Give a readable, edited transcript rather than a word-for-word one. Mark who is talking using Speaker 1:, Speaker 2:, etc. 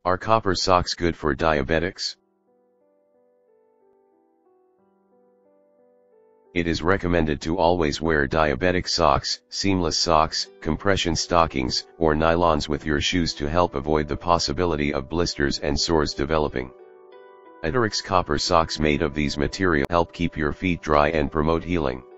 Speaker 1: Are copper socks good for diabetics? It is recommended to always wear diabetic socks, seamless socks, compression stockings, or nylons with your shoes to help avoid the possibility of blisters and sores developing. Diabetics copper socks made of these materials help keep your feet dry and promote healing.